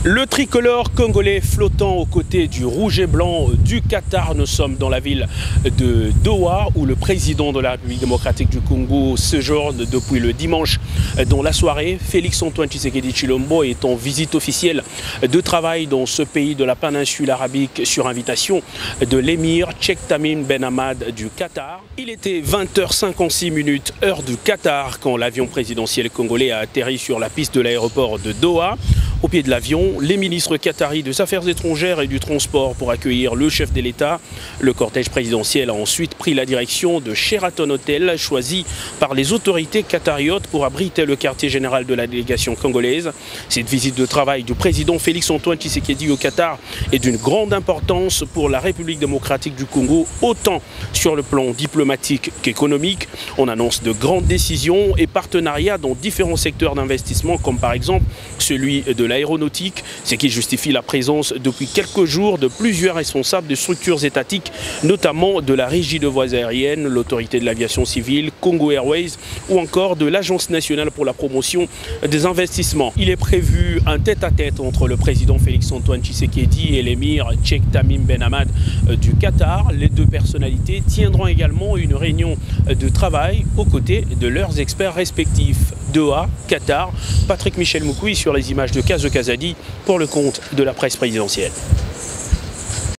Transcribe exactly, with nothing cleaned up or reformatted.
Le tricolore congolais flottant aux côtés du rouge et blanc du Qatar. Nous sommes dans la ville de Doha où le président de la République démocratique du Congo séjourne depuis le dimanche dans la soirée. Félix Antoine Tshisekedi Tshilombo est en visite officielle de travail dans ce pays de la péninsule arabique sur invitation de l'émir Sheikh Tamim Ben Hamad du Qatar. Il était vingt heures cinquante-six minutes heure du Qatar quand l'avion présidentiel congolais a atterri sur la piste de l'aéroport de Doha. Au pied de l'avion, les ministres qataris des Affaires étrangères et du Transport pour accueillir le chef de l'État. Le cortège présidentiel a ensuite pris la direction de Sheraton Hotel, choisi par les autorités qatariotes pour abriter le quartier général de la délégation congolaise. Cette visite de travail du président Félix Antoine Tshisekedi au Qatar est d'une grande importance pour la République démocratique du Congo, autant sur le plan diplomatique qu'économique. On annonce de grandes décisions et partenariats dans différents secteurs d'investissement, comme par exemple celui de l'aéronautique, ce qui justifie la présence depuis quelques jours de plusieurs responsables de structures étatiques, notamment de la Régie de voies aériennes, l'autorité de l'aviation civile, Congo Airways ou encore de l'Agence nationale pour la promotion des investissements. Il est prévu un tête-à-tête entre le président Félix Antoine Tshisekedi et l'émir Sheikh Tamim Ben Hamad du Qatar. Les deux personnalités tiendront également une réunion de travail aux côtés de leurs experts respectifs. Doha, Qatar, Patrick Michel Moukoui sur les images de Kazo Kazadi pour le compte de la presse présidentielle.